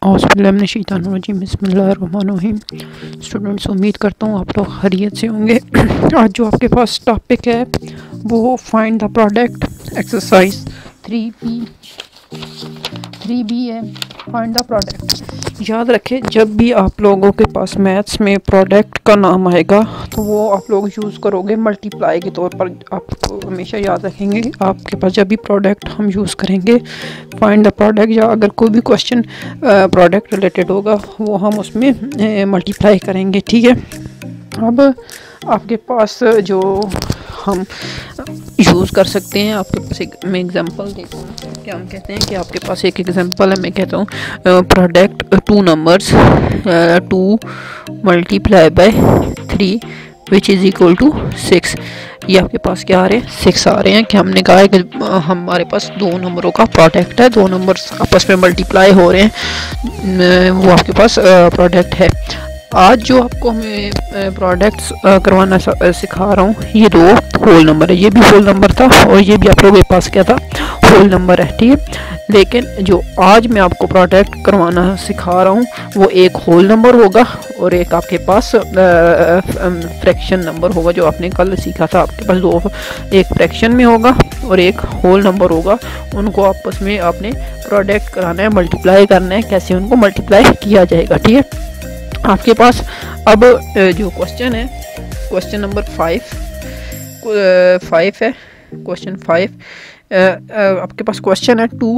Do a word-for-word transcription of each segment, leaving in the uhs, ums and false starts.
औज़ुबिल्लाहिमिनश्शैतानिर्रजीम बिस्मिल्लाहिर्रहमानिर्रहीम। स्टूडेंट्स, उम्मीद करता हूँ आप लोग खैरियत से होंगे। आज जो आपके पास टॉपिक है वो find the product exercise three B three B है, फाइंड द प्रोडक्ट। याद रखें, जब भी आप लोगों के पास मैथ्स में प्रोडक्ट का नाम आएगा तो वो आप लोग यूज़ करोगे मल्टीप्लाई के तौर पर। आप हमेशा याद रखेंगे आपके पास जब भी प्रोडक्ट हम यूज़ करेंगे फाइंड द प्रोडक्ट, या अगर कोई भी क्वेश्चन प्रोडक्ट रिलेटेड होगा वो हम उसमें मल्टीप्लाई करेंगे। ठीक है, अब आपके पास जो हम यूज़ कर सकते हैं, आपके पास एक मैं एग्जांपल देता हूँ। क्या हम कहते हैं कि आपके पास एक एग्जांपल है, मैं कहता हूँ product two numbers two multiply by three which is equal to six. ये आपके पास क्या आ रहे हैं, सिक्स आ रहे हैं। कि हमने कहा है कि हमारे पास दो नंबरों का प्रोडक्ट है, दो नंबर्स आपस में मल्टीप्लाई हो रहे हैं, वो आपके पास प्रोडक्ट है। आज जो आपको मैं प्रोडक्ट्स करवाना सिखा रहा हूँ, ये दो होल नंबर है, ये भी होल नंबर था और ये भी आप लोगों के पास क्या था, होल नंबर है। ठीक है, लेकिन जो आज मैं आपको प्रोडक्ट करवाना सिखा रहा हूँ वो एक होल नंबर होगा और एक आपके पास फ्रैक्शन नंबर होगा। जो आपने कल सीखा था, आपके पास दो, एक फ्रैक्शन में होगा और एक होल नंबर होगा। उनको आपस में आपने प्रोडक्ट कराना है, मल्टीप्लाई करना है। कैसे उनको मल्टीप्लाई किया जाएगा, ठीक है। आपके पास अब जो क्वेश्चन है, क्वेश्चन नंबर फाइव फाइव है, क्वेश्चन फाइव आपके पास क्वेश्चन है two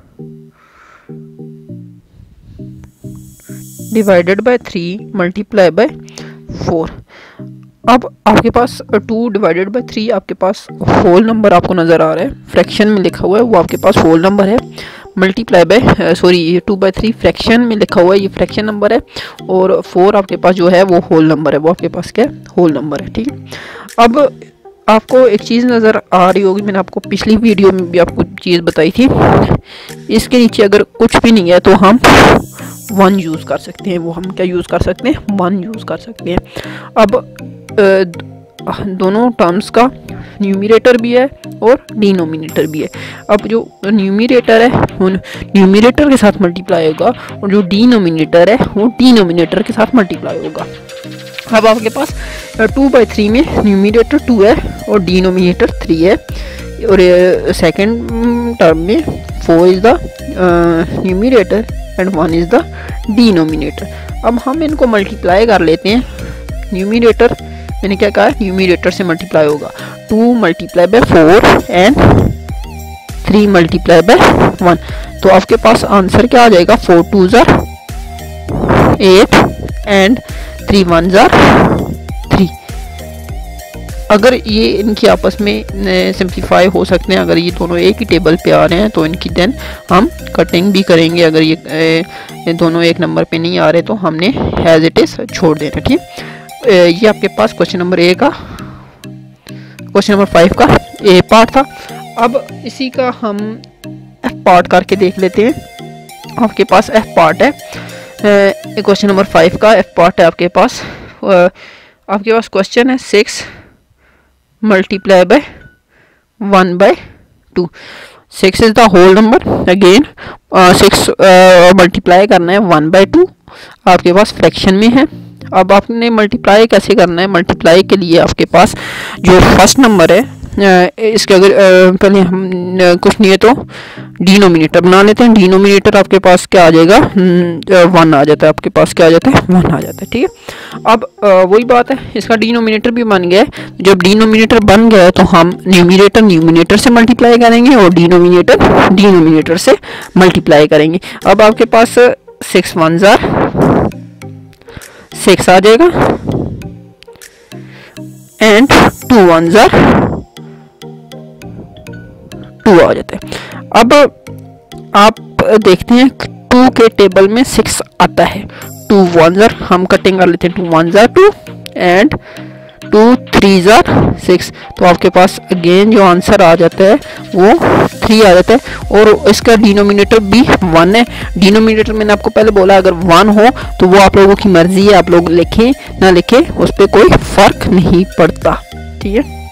divided by three multiply by four. अब आपके पास टू डिवाइडेड बाय थ्री आपके पास होल नंबर आपको नज़र आ रहा है, फ्रैक्शन में लिखा हुआ है, वो आपके पास होल नंबर है। मल्टीप्लाई बाय सॉरी ये टू बाई थ्री फ्रैक्शन में लिखा हुआ है, ये फ्रैक्शन नंबर है। और फोर आपके पास जो है वो होल नंबर है, वो आपके पास क्या है, होल नंबर है। ठीक है, अब आपको एक चीज़ नज़र आ रही होगी, मैंने आपको पिछली वीडियो में भी आपको चीज़ बताई थी। इसके नीचे अगर कुछ भी नहीं है तो हम वन यूज़ कर सकते हैं। वो हम क्या यूज़ कर सकते हैं, वन यूज़ कर सकते हैं। अब दोनों टर्म्स का न्यूमरेटर भी है और डिनोमिनेटर भी है। अब जो न्यूमरेटर है वो न्यूमरेटर के साथ मल्टीप्लाई होगा और जो डिनोमिनेटर है वो डिनोमिनेटर के साथ मल्टीप्लाई होगा। अब आपके पास टू बाई थ्री में न्यूमरेटर टू है और डिनोमिनेटर थ्री है, और सेकंड टर्म में four is the numerator and one is the denominator. अब हम इनको मल्टीप्लाई कर लेते हैं। न्यूमरेटर मैंने क्या कहा, न्यूमरेटर से मल्टीप्लाई होगा, two multiply by four and three multiply by one. तो आपके पास आंसर क्या आ जाएगा, फोर टू जार एट एंड थ्री वन जार थ्री। अगर ये इनकी आपस में सिंप्लीफाई हो सकते हैं, अगर ये दोनों एक ही टेबल पे आ रहे हैं तो इनकी देन हम कटिंग भी करेंगे। अगर ये, ये दोनों एक नंबर पे नहीं आ रहे तो हमने एज इट इज़ छोड़ देना। ठीक, ये आपके पास क्वेश्चन नंबर ए का, क्वेश्चन नंबर फाइव का ए पार्ट था। अब इसी का हम एफ पार्ट करके देख लेते हैं। आपके पास एफ पार्ट है, क्वेश्चन नंबर फाइव का एफ पार्ट है आपके पास। आपके पास क्वेश्चन है six multiply by one by two. Six is the whole number, again six multiply करना है वन बाय टू, आपके पास फ्रैक्शन में है। अब आपने मल्टीप्लाई कैसे करना है, मल्टीप्लाई के लिए आपके पास जो फर्स्ट नंबर है, इसके अगर पहले हम कुछ नहीं है तो डिनोमिनेटर बना लेते हैं। डिनोमिनेटर आपके पास क्या आ जाएगा, वन आ जाता है, आपके पास क्या आ जाता है, वन आ जाता है। ठीक है, अब वही बात है, इसका डिनोमिनेटर भी बन गया है। जब डिनोमिनेटर बन गया है तो हम न्यूमरेटर न्यूमरेटर से मल्टीप्लाई करेंगे और डिनोमिनेटर डिनोमिनेटर से मल्टीप्लाई करेंगे। अब आपके पास सिक्स वन जार सिक्स आ जाएगा एंड टू वन जार टू आ जाता है। अब आप देखते हैं टू के टेबल में सिक्स आता है, टू वन जार हम कटिंग कर लेते हैं, टू वन जार टू एंड टू थ्री जार सिक्स। तो आपके पास अगेन जो आंसर आ जाता है वो थ्री आ जाता है और इसका डिनोमिनेटर भी वन है। डिनोमिनेटर मैंने आपको पहले बोला अगर वन हो तो वो आप लोगों की मर्जी है, आप लोग लिखें ना लिखें उस पर कोई फर्क नहीं पड़ता। ठीक है।